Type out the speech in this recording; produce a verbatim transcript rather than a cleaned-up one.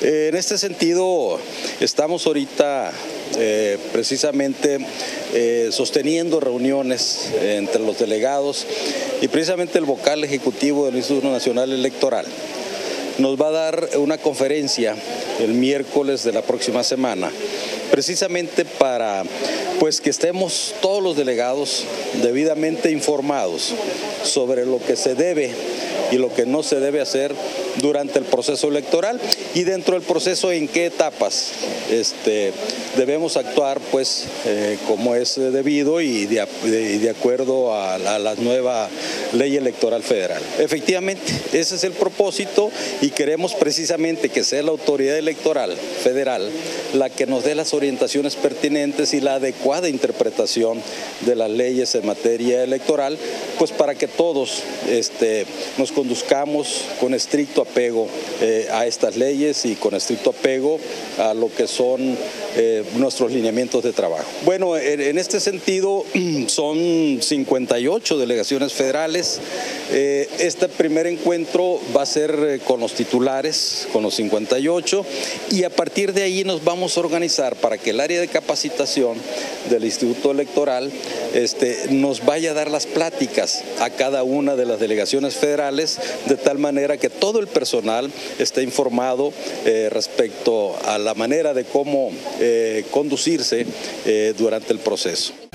Eh, en este sentido, estamos ahorita eh, precisamente eh, sosteniendo reuniones eh, entre los delegados y precisamente el vocal ejecutivo del Instituto Nacional Electoral nos va a dar una conferencia el miércoles de la próxima semana, precisamente para pues que estemos todos los delegados debidamente informados sobre lo que se debe y lo que no se debe hacer durante el proceso electoral y dentro del proceso en qué etapas este, debemos actuar pues eh, como es debido y de, de, de acuerdo a la, a la nueva ley electoral federal. Efectivamente, ese es el propósito y queremos precisamente que sea la autoridad electoral federal la que nos dé las orientaciones pertinentes y la adecuada interpretación de las leyes en materia electoral, pues para que todos este, nos conduzcamos con estricto apego eh, a estas leyes y con estricto apego a lo que son eh, nuestros lineamientos de trabajo. Bueno, en, en este sentido son cincuenta y ocho delegaciones federales. Eh, este primer encuentro va a ser con los titulares, con los cincuenta y ocho, y a partir de ahí nos vamos a organizar para que el área de capacitación del Instituto Electoral este, nos vaya a dar las pláticas a cada una de las delegaciones federales, de tal manera que todo el personal esté informado eh, respecto a la manera de cómo eh, conducirse eh, durante el proceso.